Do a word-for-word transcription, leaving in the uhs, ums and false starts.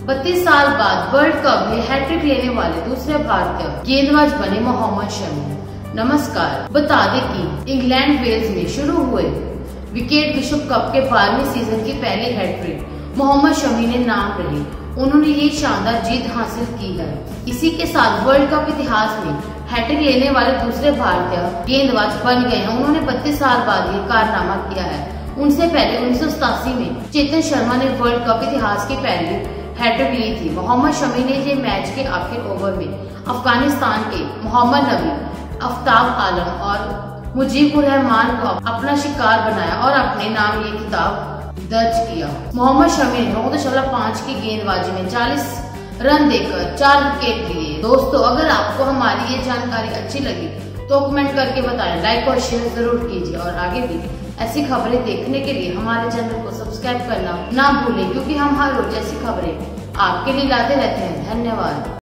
बत्तीस साल बाद वर्ल्ड कप में हैट्रिक लेने वाले दूसरे भारतीय गेंदबाज बने मोहम्मद शमी। नमस्कार, बता दें कि इंग्लैंड वेल्स में शुरू हुए विकेट विश्व कप के बारहवीं सीजन की पहली हैट्रिक मोहम्मद शमी ने नाम रही। उन्होंने ये शानदार जीत हासिल की है। इसी के साथ वर्ल्ड कप इतिहास में हैट्रिक लेने वाले दूसरे भारतीय गेंदबाज बन गए हैं। उन्होंने बत्तीस साल बाद ये कारनामा किया है। उनसे पहले उन्नीस सौ सतासी में चेतन शर्मा ने वर्ल्ड कप इतिहास की पहली हैट्रिक ली थी। मोहम्मद शमी ने ये मैच के आखिर ओवर में अफगानिस्तान के मोहम्मद नबी, आफ्ताब आलम और मुजीबुर रहमान को अपना शिकार बनाया और अपने नाम ये खिताब दर्ज किया। मोहम्मद शमी ने नौ दशमलव पाँच की गेंदबाजी में चालीस रन देकर चार विकेट लिए। दोस्तों, अगर आपको हमारी ये जानकारी अच्छी लगी तो कमेंट करके बताएं, लाइक और शेयर जरूर कीजिए और आगे भी ऐसी खबरें देखने के लिए हमारे चैनल को सब्सक्राइब करना ना भूलें, क्योंकि हम हर रोज ऐसी खबरें आपके लिए लाते रहते हैं। धन्यवाद।